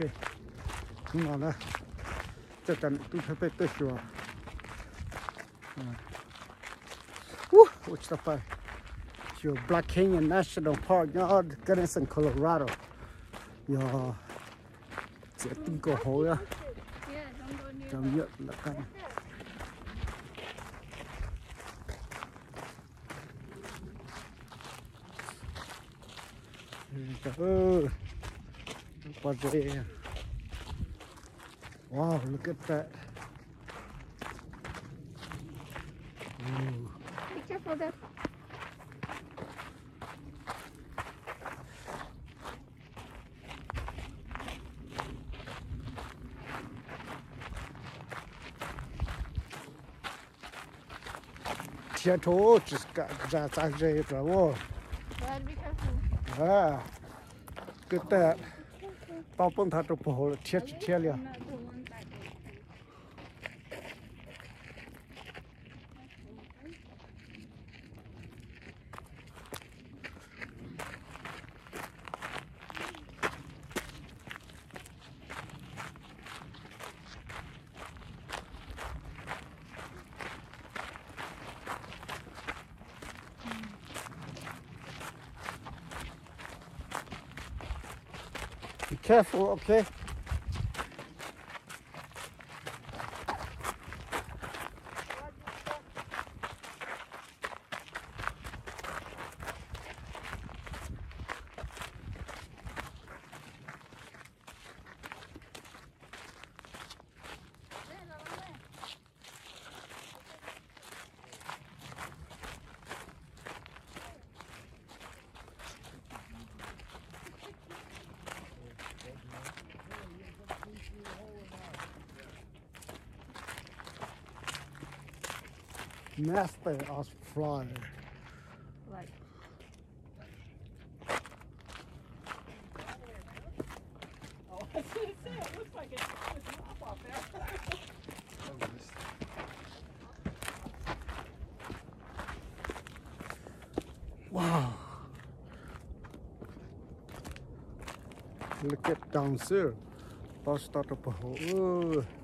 ok không nào nữa chắc chắn tôi phải tới chùa what's the part chùa Black Canyon National Park nhá Gunnison Colorado yo sẽ tin cổ hối á trong nhựa là căn wow, look at that. Be careful there. Thiên thố just got ra dây rồi. Dad, be careful. Good that. Tao bông thắt được bộ thiết liền. Be careful, okay? Master of fly. Like. Oh, I was going to say, it looks like it's drop off there. Wow. Look at down there. I'll start up a hole.